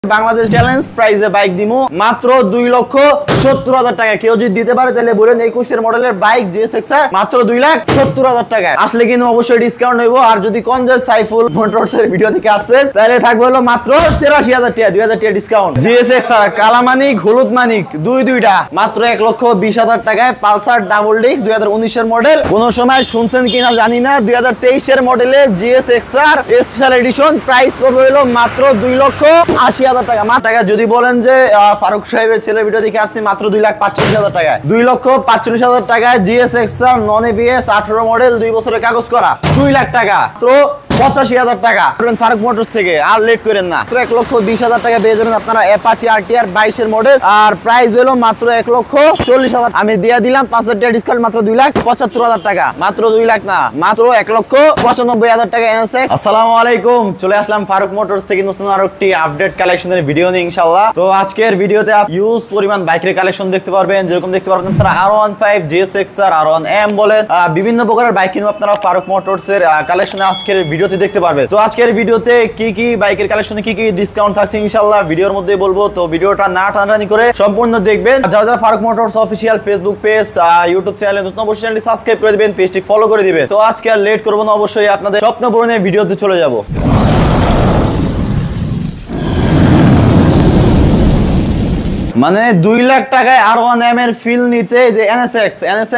Bangladesh challenge প্রাইজে bike দিমু মাত্র 2,70,000 টাকা। কেউ যদি দিতে পারে তাহলে বলেন 21 এর মডেলের বাইক জিএসএক্সআর মাত্র 2,70,000 টাকা। আসলে কিন্তু অবশ্যই ডিসকাউন্ট হইব। আর যদি কোন যে সাইফুল মোটরস এর ভিডিও থেকে আসছেন তাহলে থাকবে হলো মাত্র 83,000 টাকা, 2,000 টাকা ডিসকাউন্ট। জিএসএক্সআর কালামানিক হলুদ মানিক দুইটা মাত্র 1,20,000 টাকায়। পালসার ডাবল ডিস্ক 2019 এর মডেল। কোন সময় শুনছেন কিনা জানি না, 2023 এর মডেলের জিএসএক্সআর স্পেশাল এডিশন প্রাইস পড়বে হলো মাত্র 2,80,000 টাকা। টাকা যদি বলেন যে ফারুক সাহেবের ছেলে ভিডিও দেখে আসছি মাত্র 2,45,000 টাকায়। 2,45,000 টাকায় জিএসএক্সআর নন এবিএস 18 মডেল 2 বছরের কাগজ করা 2 লাখ টাকা। তো 85,000 টাকা ফারুক মোটরস থেকে। আর লেট করেন না, 1,20,000 টাকা পেয়ে যাবেন আপনারা অ্যাপাচি আরটিআর 22 এর মডেল। আর প্রাইস হলো মাত্র 1,40,000। আমি দিয়ে দিলাম 5,000 টাকা ডিসকাউন্ট, মাত্র 2,75,000 টাকা। মাত্র 2 লাখ না, মাত্র 1,95,000 টাকা এনএসএক্স। আসসালামু আলাইকুম, চলে আসলাম ফারুক মোটরস থেকে নতুন আরো একটি আপডেট কালেকশনের ভিডিও নিয়ে ইনশাআল্লাহ। তো আজকের ভিডিওতে আপনি ইউজ পরিমাণ বাইকের কালেকশন দেখতে পারবেন। যেরকম দেখতে পারবেন আপনারা R15 জিএসএক্সআর R1M বলেন বিভিন্ন প্রকারের বাইক কিন্তু আপনারা ফারুক মোটরস এর কালেকশনে আজকের ভিডিওতে দেখতে পারবেন। তো আজকের ভিডিওতে কি কি বাইকের কালেকশনে কি কি ডিসকাউন্ট থাকছে ইনশাআল্লাহ ভিডিওর মধ্যে বলবো। তো ভিডিওটা না টানাটানি করে সম্পূর্ণ দেখবেন। যারা Farooq motors official Facebook page YouTube চ্যানেলে নতুন অবশ্যই চ্যানেলটি সাবস্ক্রাইব করে দিবেন, পেজটি ফলো করে দিবেন। তো আজকে আর লেট করব না, অবশ্যই আপনাদের স্বপ্ন পূরণের ভিডিওতে চলে যাব। মানে 2 লাখ টাকায় R1M এর ফিল নিতে যে এনএসএক্স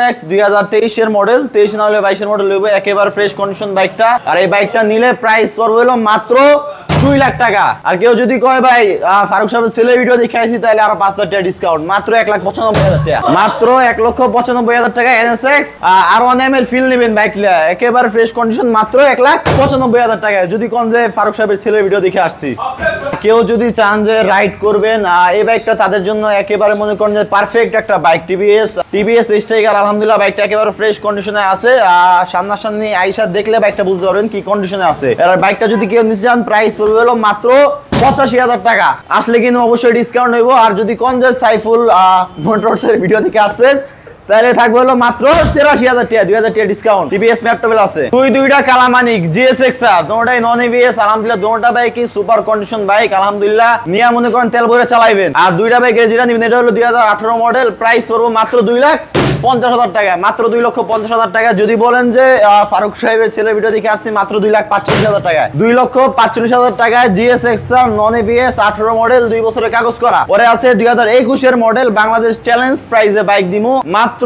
2023 এর মডেল, 23 না হলে 22 এর মডেল লইব, একেবারে ফ্রেশ কন্ডিশন বাইকটা। আর এই বাইকটা নিলে প্রাইস পড়বে হলো মাত্র 2 লাখ টাকা। আর কেউ যদি কয় ভাই ফারুক সাহেবের ছেলে ভিডিও দেখাইছি তাহলে আরো 5,000 টাকা ডিসকাউন্ট, মাত্র 1,95,000 টাকা। মাত্র 1,95,000 টাকা এনএসএক্স R1M এর ফিল নেবেন বাইকটা, একেবারে ফ্রেশ কন্ডিশন, মাত্র 1,95,000 টাকা। যদি কোন যে ফারুক সাহেবের ছেলে ভিডিও দেখে আসছি। কেউ যদি চান যে রাইড করবেন এই বাইকটা তাদের জন্য একেবারে মনে করেন যে পারফেক্ট একটা বাইক। টিভিএস স্ট্রাইকার আলহামদুলিল্লাহ বাইকটা একেবারে ফ্রেশ কন্ডিশনে আছে। সামনাসামনি আইসা দেখলে বাইকটা বুঝতে পারবেন কি কন্ডিশনে আছে। আর বাইকটা যদি কেউ নিতে চান প্রাইস পড়বে হলো মাত্র 85,000 টাকা। আসলে কিন্তু অবশ্যই ডিসকাউন্ট হইব। আর যদি কোন যে সাইফুল মোটরস এর ভিডিও থেকে আসছেন তাহলে থাকবে হলো মাত্র 83,000 টাকা, 2,000 টাকা ডিসকাউন্ট। টিভিএস ম্যাপটেবল আছে দুইটা কালামানিক জিএসএক্সআর দুটোটাই নন এবিএস আলহামদুলিল্লাহ। দুটোটা বাইকই সুপার কন্ডিশন বাইক আলহামদুলিল্লাহ। নিয়া মনে করেন তেল ভরে চালাইবেন। আর দুইটা বাইকের যেটা নিবেন এটা হলো 2018 মডেল, প্রাইস পড়বে মাত্র 2,50,000 টাকা, মাত্র 2,50,000 টাকা। যদি বলেন যে ফারুক সাহেবের ছেলে ভিডিও দেখে আসছি মাত্র 2,45,000 টাকা। 2,45,000 টাকায় জিএসএক্সআর নন এবিএস 18 মডেল 2 বছরের কাগজ করা। পরে আছে 2021 এর মডেল বাংলাদেশ চ্যালেঞ্জ প্রাইজে বাইক দিমু মাত্র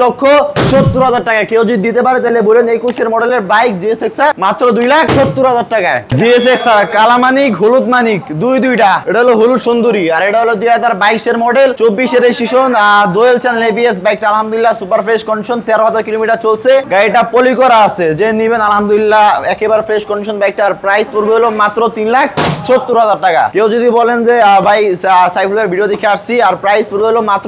2,70,000 টাকা। কেউ যদি দিতে পারে তাহলে বলেন 21 এর মডেলের বাইক জিএসএক্সআর মাত্র 2,70,000 টাকায়। জিএসএক্সআর কালামানিক হলুদ মানিক দুইটা, এটা হলো হলুদ সুন্দরী। আর এটা হলো 2022 এর মডেল, 24 এর রেজিস্ট্রেশন, দোয়েল চ্যানেল এবিএস বাইকটা আলহামদুলিল্লাহ সুপার ফ্রেশ কন্ডিশন, 13,000 কিলোমিটার চলছে। গাড়িটা পলি করা আছে, যে নিবেন আলহামদুলিল্লাহ একেবারে ফ্রেশ কন্ডিশন বাইকটার প্রাইস পড়বে হলো মাত্র 3,70,000 টাকা। কেউ যদি বলেন যে ভাই সাইফুলের ভিডিও দেখে আসছি আর প্রাইস পড়বে হলো মাত্র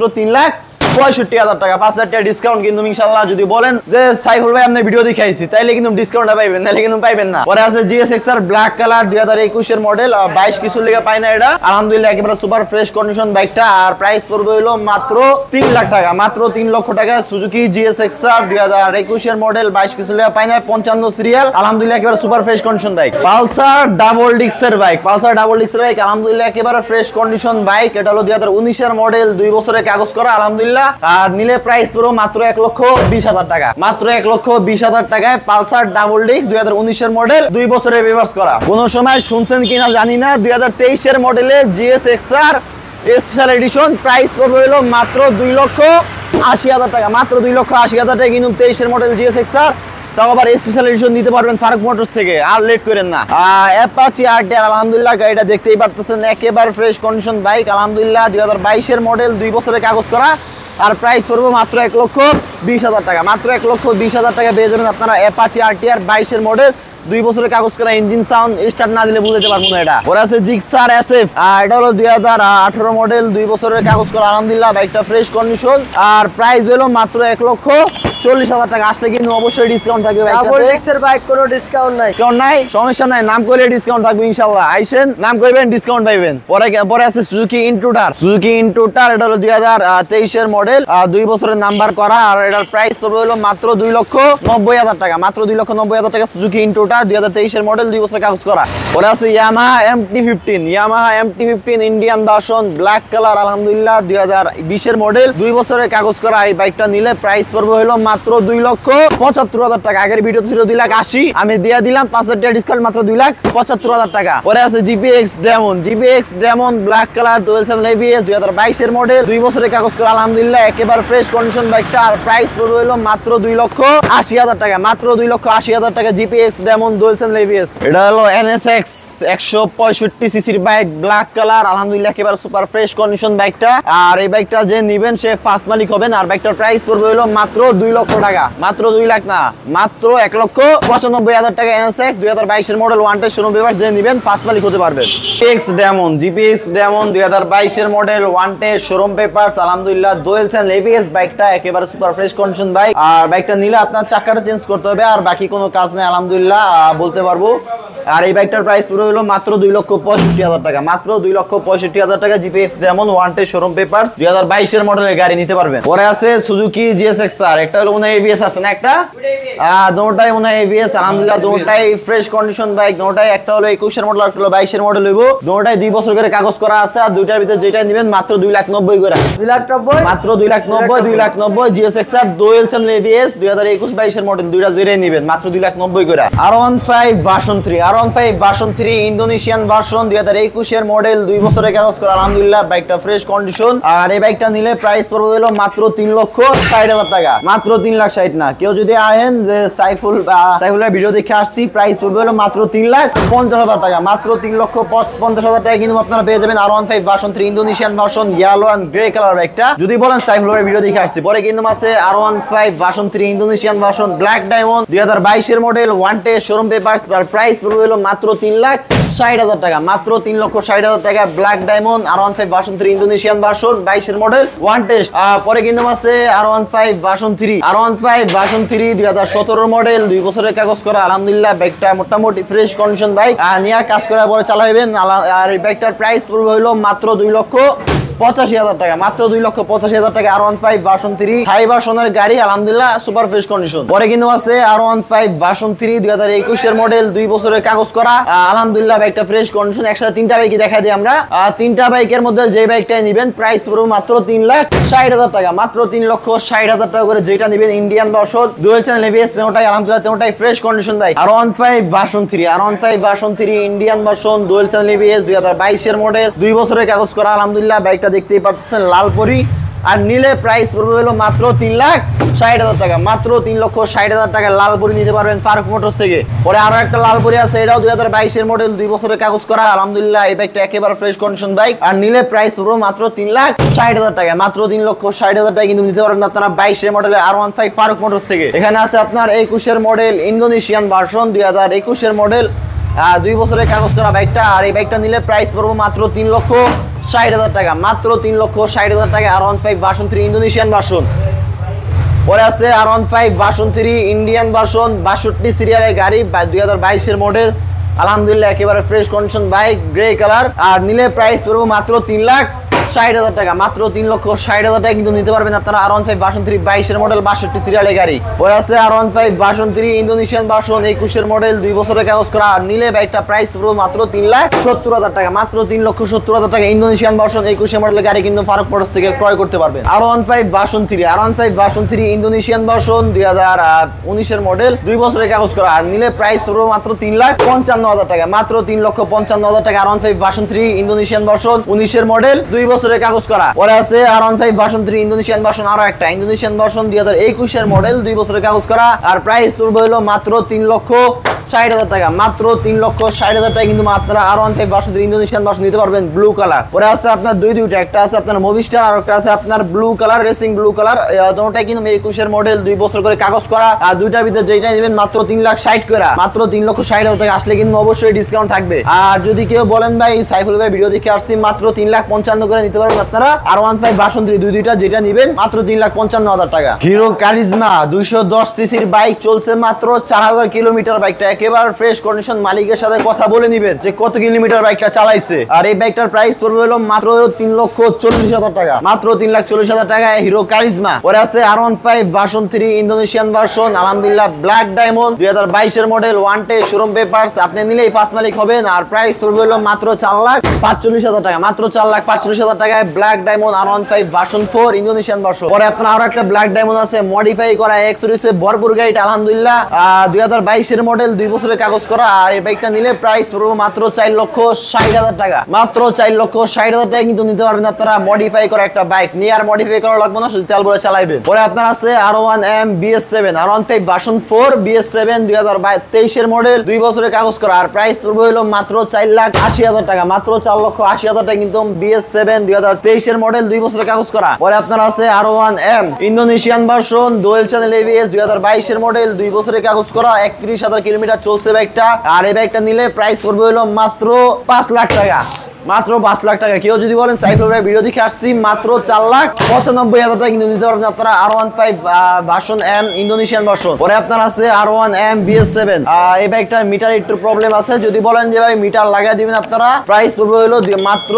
3,65,000 টাকা, 5,000 টাকা ডিসকাউন্ট কিন্তু ইনশাআল্লাহ। যদি বলেন যে সাইফুল ভাই আপনি ভিডিও দেখাইছি তাইলে কিন্তু ডিসকাউন্টটা পাইবেন, নাহলে কিন্তু পাইবেন না। পরে আছে জিএসএক্সআর ব্ল্যাক কালার 2021 এর মডেল, 22 কিছু লেগে পাই না এটা আলহামদুলিল্লাহ একেবারে সুপার ফ্রেশ কন্ডিশন বাইকটা। আর প্রাইস পড়বে হলো মাত্র 3 লাখ টাকা, মাত্র 3 লক্ষ টাকা। সুজুকি জিএসএক্সআর 2021 এর মডেল, 22 কিছু লেগে পাই না, 55 সিরিয়াল আলহামদুলিল্লাহ একেবারে super fresh condition bike. Pulsar double ডিস্কের বাইক, আলহামদুলিল্লাহ একেবারে ফ্রেশ কন্ডিশন বাইক। এটা হলো 2019 এর মডেল, 2 বছরের কাগজ করা আলহামদুলিল্লাহ। আর নিলে প্রাইস পুরো মাত্র 1,20,000 টাকা, মাত্র 1,20,000 টাকায় পালসার ডাবল ডিস্ক 2019 এর মডেল, 2 বছরের রিভার্স করা। কোন সময় শুনছেন কিনা জানি না, 2023 এর মডেলে জিএসএক্সআর স্পেশাল এডিশন প্রাইস পড়বে হলো মাত্র 2,80,000 টাকা, মাত্র 2,80,000 টাকা। কিন্তু 23 এর মডেল জিএসএক্সআর তাও আবার স্পেশাল এডিশন নিতে পারবেন ফারুক মোটরস থেকে। আর লেট করেন না। অ্যাপাচি আরটিআর আলহামদুলিল্লাহ গাড়িটা দেখতেই পারতেছেন একেবারে ফ্রেশ কন্ডিশন বাইক আলহামদুলিল্লাহ, 2022 এর মডেল, 2 বছরের কাগজ করা। আর প্রাইস পড়বে মাত্র 1,20,000 টাকা, মাত্র 1,20,000 টাকা পেয়ে যাবেন আপনারা অ্যাপাচি আরটিআর 22 এর মডেল, 2 বছরের কাগজ করা। ইঞ্জিন সাউন্ড স্টার্ট না দিলে বুঝতে পারবো না এটা। ওরা আছে জিক্সার এসএফ, এটা হলো 2018 মডেল, 2 বছরের কাগজ করা আলহামদুলিল্লাহ বাইকটা ফ্রেশ কন্ডিশন। আর প্রাইস হলো মাত্র 1,40,000 40,000 টাকা আসলে কিন্তু অবশ্যই ডিসকাউন্ট থাকবে ডাবল ডিস্কের বাইক কোনো ডিসকাউন্ট নাই। ডিসকাউন্ট নাই, সমস্যা নাই, নাম করলে ডিসকাউন্ট থাকবে ইনশাআল্লাহ। আইসেন, নাম করবেন, ডিসকাউন্ট পাইবেন। পরে আছে সুজুকি ইন্ট্রুডার। সুজুকি ইন্ট্রুডার এটা হলো 2023 এর মডেল, 2 বছরের নাম্বার করা, আর এটার প্রাইস পড়বে হলো মাত্র 2,90,000 টাকা। মাত্র 2,90,000 টাকা সুজুকি ইন্ট্রুডার, 2023 এর মডেল, 2 বছরের কাগজ করা। পরে আছে Yamaha MT-15। Yamaha MT-15 Indian version, black colour, আলহামদুলিল্লাহ 2020 এর মডেল, 2 বছরের কাগজ করা। এই বাইকটা নিলে প্রাইস পড়বে হলো মাত্র 2,75,000 টাকা। আগের ভিডিওতে ছিল 2,80,000, আমি দিয়ে দিলাম 5,000 টাকা ডিসকাউন্ট, মাত্র 2,75,000 টাকা। পরে আছে GPX Demon। GPX Demon black colour, 12 ABS, 2022 এর মডেল, 2 বছরের কাগজ করা, আলহামদুলিল্লাহ একেবারে ফ্রেশ কন্ডিশন বাইকটা। আর প্রাইস পড়বে হলো মাত্র 2,80,000 টাকা। মাত্র 2,80,000 টাকা GPX Demon 12 ABS। এটা হলো NSX 165 সিসির বাইক, ব্ল্যাক কালার, আলহামদুলিল্লাহ একেবারে সুপার ফ্রেশ কন্ডিশন বাইকটা। আর এই বাইকটা যে নিবেন সে ফার্স্ট মালিক হবেন। আর বাইকটার প্রাইস পড়বে হলো মাত্র 2 লক্ষ টাকা। মাত্র 2 লাখ না, মাত্র 1,95,000 টাকা। NSX 2022 এর model, one test showroom paper, যে নিবেন ফার্স্ট মালিক হতে পারবেন। GPX Demon 2022 এর model, one test showroom paper, আলহামদুলিল্লাহ 12 ABS বাইকটা, একেবারে সুপার ফ্রেশ কন্ডিশন বাইক। আর বাইকটা নিলে আপনার চাকাটা চেঞ্জ করতে হবে, আর বাকি কোনো কাজ নেই, আলহামদুলিল্লাহ বলতে পারবো। আর এই বাইকটার প্রাইস পুরো হলো মাত্র 2,65,000 টাকা। মাত্র 2,65,000 টাকা GPX Demon, one test showroom papers, 2022 এর মডেলের গাড়ি নিতে পারবেন। পরে আছে সুজুকি GSX-R। একটা হলো মনে হয় ABS আছে না, একটা দুটোটাই মনে হয় ABS, আলহামদুলিল্লাহ দুটোটাই ফ্রেশ কন্ডিশন বাইক। দুটোটাই, একটা হলো 21 এর মডেল, একটা হলো 22 এর মডেল হইব। দুটোটাই 2 বছর করে কাগজ করা আছে। আর দুইটার ভিতরে যেটা নেবেন মাত্র 2,90,000 করে। 2,90,000 মাত্র 2,90,000 GSX-R 12 ABS, 2021-22 এর মডেল, দুইটা যেটাই নেবেন মাত্র 2,90,000 করে। R15 version 3। R15 version 3 Indonesian version, 2021 এর মডেল, 2 বছরের কাগজ করা, আলহামদুলিল্লাহ বাইকটা ফ্রেশ কন্ডিশন। আর এই বাইকটা নিলে প্রাইস পড়বে হলো মাত্র 3,60,000 টাকা। মাত্র 3,60,000 না, কেউ যদি আহেন যে সাইফুলের ভিডিও দেখে আসছি, প্রাইস পড়বে হলো মাত্র 3,50,000 টাকা। মাত্র 3,50,000 টাকা কিন্তু আপনারা পেয়ে যাবেন R15 version 3 Indonesian version, yellow and grey colour বাইকটা। যদি বলেন সাইফুলের ভিডিও দেখে আসছি, পরে কিন্তু আছে R15 version 3 Indonesian version, black diamond, 2022 এর model, one test showroom papers. Price পড়বে হলো মাত্র 3,60,000 টাকা। মাত্র 3,60,000 টাকা black diamond R15 version 3 Indonesian version, 22 এর মডেল, ওয়ান টেস্ট। পরে কিন্তু আছে R15 version 3। R15 version 3 2017 model, 2 বছরের কাগজ করা, আলহামদুলিল্লাহ বাইকটা মোটামুটি ফ্রেশ কন্ডিশন বাইক। আর নিয়ে কাজ করার পরে চালাবেন। আর এই বাইকটার প্রাইস পড়বে হলো মাত্র 2,85,000 টাকা। মাত্র 2,85,000 টাকা R15 ভার্সন 3 হাই ভার্সনের গাড়ি, আলহামদুলিল্লাহ সুপার ফ্রেশ কন্ডিশন। পরে কিন্তু আছে R15 ভার্সন 3 2021 এর মডেল, 2 বছরের কাগজ করা, আলহামদুলিল্লাহ বাইকটা ফ্রেশ কন্ডিশন। একসাথে তিনটা বাইকই দেখা দিই আমরা। তিনটা বাইকের মধ্যে যে বাইকটাই নেবেন প্রাইস পড়বে মাত্র 3,60,000 টাকা। মাত্র 3,60,000 টাকা করে যেটা নেবেন, Indian version, dual channel ABS, ওটাই আলহামদুলিল্লাহ ওটাই fresh condition bike. R15 version 3। R15 version 3 Indian version, dual channel ABS, 2022 এর মডেল, 2 বছরের কাগজ করা, আলহামদুলিল্লাহ বাইকটা দেখতেই পাচ্ছেন লালপরি। আর নিলে প্রাইস পড়বে হলো মাত্র 3,60,000 টাকা। মাত্র 3,60,000 টাকা লালপরি নিতে পারবেন ফারুক মোটরস থেকে। পরে আরো একটা লালপরি আছে, এটাও 2022 এর মডেল, 2 বছরের কাগজ করা, আলহামদুলিল্লাহ এই বাইকটা একেবারে ফ্রেশ কন্ডিশন বাইক। আর নিলে প্রাইস পড়বে মাত্র 3,60,000 টাকা। মাত্র 3,60,000 টাকা কিন্তু নিতে পারবেন আপনারা 22 এর মডেলের R15 ফারুক মোটরস থেকে। এখানে আছে আপনার 21 এর মডেল ইন্দোনেশিয়ান ভার্সন, 2021 এর মডেল, 2 বছরের কাগজ করা বাইকটা। আর এই বাইকটা নিলে প্রাইস পড়বে মাত্র 3,60,000 টাকা। মাত্র 3,60,000 টাকা R15 ভার্সন 3 ইন্দোনেশিয়ান ভার্সন। পরে আছে R15 ভার্সন 3 ইন্ডিয়ান ভার্সন, 62 সিরিয়ালের গাড়ি, 2022 এর মডেল, আলহামদুলিল্লাহ একেবারে fresh condition bike, grey colour. আর নিলে প্রাইস পড়বে মাত্র 3,60,000 টাকা। মাত্র 3,60,000 টাকা কিন্তু নিতে পারবেন আপনারা R15 ভার্সন 3 22 এর মডেল, 62 সিরিয়ালের গাড়ি। পরে আছে R15 ভার্সন 3 ইন্দোনেশিয়ান ভার্সন, 21 এর মডেল, 2 বছরের কাগজ করা। আর নিলে বাইকটা প্রাইস পড়বে মাত্র 3,70,000 টাকা। মাত্র 3,70,000 টাকা ইন্দোনেশিয়ান ভার্সন 21 এর মডেলের গাড়ি কিন্তু ফারুক মোটরস থেকে ক্রয় করতে পারবেন। R15 version 3। R15 version 3 Indonesian version, 2019 এর মডেল, 2 বছরের কাগজ করা। আর নিলে প্রাইস পড়বে মাত্র 3,55,000 টাকা। মাত্র 3,55,000 টাকা R15 ভার্সন 3 ইন্দোনেশিয়ান ভার্সন, 19 এর মডেল, 2 বছরের কাগজ করা। পরে আছে R15 ভার্সন 3 ইন্দোনেশিয়ান ভার্সন, আরো একটা ইন্দোনেশিয়ান ভার্সন, 2021 এর মডেল, 2 বছরের কাগজ করা। আর প্রাইস পড়বে হলো মাত্র 3,60,000 60,000 টাকা, মাত্র 3,60,000 টাকা কিন্তু আপনারা R15 ভার্সন 3 ইন্দোনেশিয়ান ভার্সন নিতে পারবেন ব্লু কালার। পরে আছে আপনার দুইটা, একটা আছে আপনার মুভিস্টার আর একটা আছে আপনার blue colour, racing blue colour. দুটোটাই কিন্তু 21 এর মডেল, 2 বছর করে কাগজ করা। আর দুইটার ভিতরে যেটা নেবেন মাত্র 3,60,000 করে, মাত্র 3,60,000 টাকা আসলে কিন্তু অবশ্যই ডিসকাউন্ট থাকবে। আর যদি কেউ বলেন ভাই সাইফুল ভাই ভিডিও দেখে আসছি মাত্র 3,55,000 করে নিতে পারবেন আপনারা R15 ভার্সন 3 দুইটা যেটা নেবেন মাত্র 3,55,000 টাকা। হিরো কারিজমা 210 সিসির বাইক, চলছে মাত্র 4000 কিলোমিটার। বাইকটা একেবারে ফ্রেশ কন্ডিশন, মালিকের সাথে কথা বলে নিবেন যে কত কিলোমিটার বাইকটা চালাইছে। আর এই বাইকটার প্রাইস পড়বে হলো মাত্র 3,40,000 টাকা, মাত্র 3,40,000 টাকায় হিরো কারিজমা। পরে আছে R15 ভার্সন 3 ইন্দোনেশিয়ান ভার্সন, আলহামদুলিল্লাহ ব্ল্যাক ডায়মন্ড 2022 এর মডেল, ওয়ান টে শোরুম পেপারস, আপনি নিলেই ফার্স্ট মালিক হবেন। আর প্রাইস পড়বে হলো মাত্র 4,45,000 টাকা, মাত্র 4,45,000 টাকায় black diamond R15 version 4 Indonesian version. পরে আপনার আরো একটা ব্ল্যাক ডায়মন্ড আছে মডিফাই করা, এক্সরিসে ভরপুর গাড়িটা, আলহামদুলিল্লাহ 2022 এর মডেল, 2 বছরের কাগজ করা। আর এই বাইকটা নিলে প্রাইস পড়বে মাত্র 4,60,000 টাকা, মাত্র 4,60,000 টাকা কিন্তু নিতে পারবেন আপনারা মডিফাই করা একটা বাইক। নিয়ে আর মডিফাই করা লাগবে না, শুধু তেল ভরে চালাইবেন। পরে আপনার আছে R1M BS7 R15 version 4 BS7 2023 এর মডেল, 2 বছরের কাগজ করা। আর প্রাইস পড়বে হলো মাত্র 4,80,000 টাকা, মাত্র 4,80,000 টাকা কিন্তু BS7 2023 এর মডেল, 2 বছরের কাগজ করা। পরে আপনার আছে R1M Indonesian version dual channel ABS 2022 এর মডেল, 2 বছরের কাগজ করা, 31,000 কিলোমিটার চলছে বাইকটা। আর এই বাইকটা নিলে প্রাইস পড়বে হলো মাত্র 5 লাখ টাকা, মাত্র 5 লাখ টাকা। কেউ যদি বলেন সাইফুল ভাই ভিডিও দেখে আসছি মাত্র 4,95,000 টাকা কিন্তু নিতে পারবেন আপনারা R15 version M Indonesian version. পরে আপনার আছে R1M BS7, এই বাইকটার মিটার একটু প্রবলেম আছে, যদি বলেন যে ভাই মিটার লাগিয়ে দিবেন আপনারা, প্রাইস পড়বে হলো মাত্র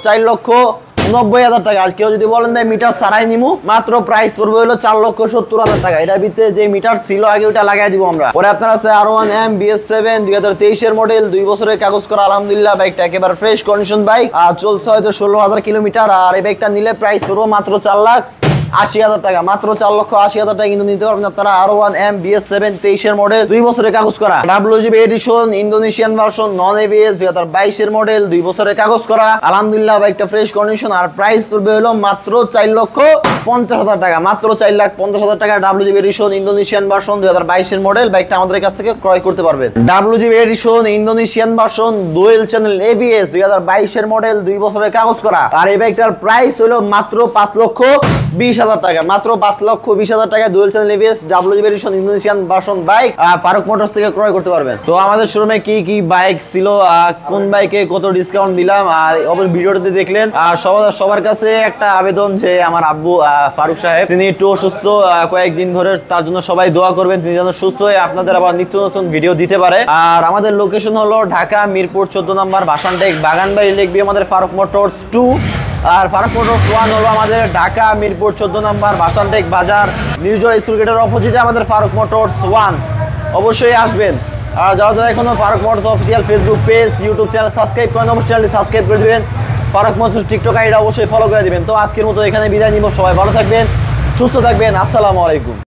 4,90,000 টাকা। আর কেউ যদি বলেন ভাই মিটার ছাড়াই নিমু, মাত্র প্রাইস পড়বে হলো 4,70,000 টাকা। এটার ভিতরে যে মিটার ছিল আগে ওটা লাগাই দিব আমরা। পরে আপনার আছে R1M BS7 2023 এর মডেল, 2 বছরের কাগজ করা, আলহামদুলিল্লাহ বাইকটা একেবারে ফ্রেশ কন্ডিশন বাইক, আর চলছে হয়তো 16,000 কিলোমিটার। আর এই বাইকটা নিলে প্রাইস পড়বে মাত্র 4,80,000 টাকা, মাত্র 4,80,000 টাকা কিন্তু নিতে পারবেন আপনারা R1M BS7 23 এর মডেল, 2 বছরের কাগজ করা, WGB edition Indonesian version non ABS 2022 এর মডেল, 2 বছরের কাগজ করা, আলহামদুলিল্লাহ বাইকটা ফ্রেশ কন্ডিশন। আর প্রাইস পড়বে হলো মাত্র 4,50,000 টাকা, মাত্র 4,50,000 টাকা WGB এডিশন ইন্দোনেশিয়ান ভার্সন 2022 এর মডেল। বাইকটা আমাদের কাছ থেকে ক্রয় করতে পারবেন। WGB edition Indonesian version dual channel ABS 2022 এর মডেল, 2 বছরের কাগজ করা। আর এই বাইকটার প্রাইস হলো মাত্র 5,20,000 টাকা, মাত্র 5,20,000 টাকা dual channel ABS WGB edition Indonesian version bike Farooq motors থেকে ক্রয় করতে পারবেন। তো আমাদের শোরুমে কি কি বাইক ছিল, কোন বাইকে কত ডিসকাউন্ট দিলাম, আর অবশ্যই ভিডিওতে দেখলেন। আর সবার কাছে একটা আবেদন যে আমার আব্বু ফারুক সাহেব তিনি একটু অসুস্থ, কয়েকদিন ধরে, তার জন্য সবাই দোয়া করবেন তিনি যেন সুস্থ হয়ে আপনাদের আবার নিত্য নতুন ভিডিও দিতে পারে। আর আমাদের লোকেশন হলো ঢাকা মিরপুর 14 নম্বর ভাসানটেক বাগানবাড়ি, লিখবি আমাদের ফারুক মোটরস 2। আর ফারুক মোটরস 1 হলো আমাদের ঢাকা মিরপুর 14 নম্বর ভাসানটেক বাজার, নিউজয় স্কুল গেটের অপোজিটে আমাদের ফারুক মোটরস 1। অবশ্যই আসবেন। আর যারা এখনো Farooq motors official Facebook page YouTube channel subscribe করেন, অবশ্যই চ্যানেলটি সাবস্ক্রাইব করে দিবেন। ফারুক মোটরস টিকটক আইডি অবশ্যই ফলো করে দিবেন। তো আজকের মতো এখানে বিদায় নিব, সবাই ভালো থাকবেন, সুস্থ থাকবেন, আসসালামু আলাইকুম।